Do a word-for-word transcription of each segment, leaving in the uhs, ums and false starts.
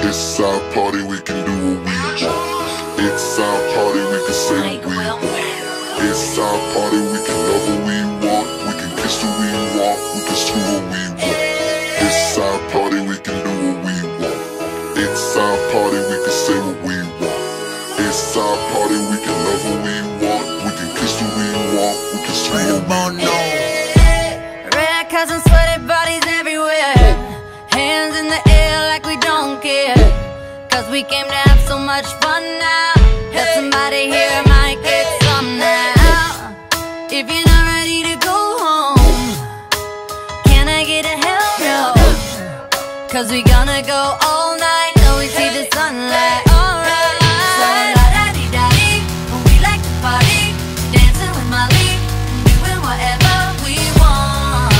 It's our party, we can do what we want. It's our party, we can say what we want. It's our party, we can love what we want. We can kiss who we want, we can screw what we want. It's our party, we can do what we want. It's our party, we can say what we want. It's our party, we can love what we want. We can kiss who we want, we can screw what we want. Red cousins, sweaty bodies everywhere. Hands in the air like we don't care. Cause we came to have so much fun now that somebody here might get some now. If you're not ready to go home, can I get a hell no? Cause we gonna go all night till we see the sunlight. Alright. So la-da-dee-da-dee, we like to party, dancing with Molly, doing whatever we want.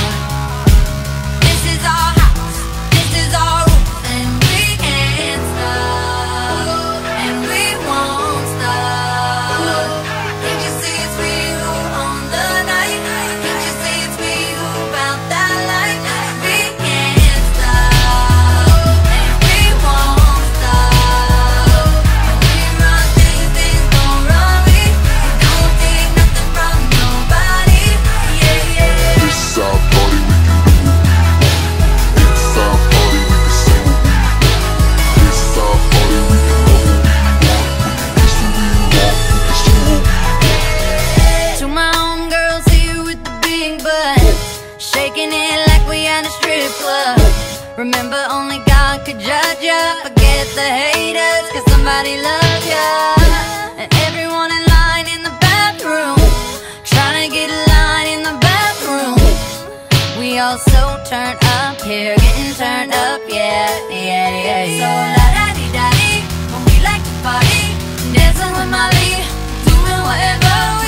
This is our house, this is our rules, and we can't stop, and we won't stop. Can't you see it's we who own the night? Can't you see it's we who found that light? We can't stop, and we won't stop. When we run things, things gon' run me. We don't take nothing from nobody. Yeah, yeah. It's our party, we can do what we want. It's our party, we can say what we want. It's our party, we can love what we want. We can kiss who we want, we can screw what we want. To my homegirls here with the big butt, shaking it like we at a strip club. Remember, only God could judge ya. Forget the haters, cause somebody loves ya. And everyone in line in the bathroom, trying to get a line in the bathroom. We all so turned up here, getting turned up, yeah, yeah, yeah, yeah. So la-da-dee-da-dee, when we like to party, dancing with Molly, doing whatever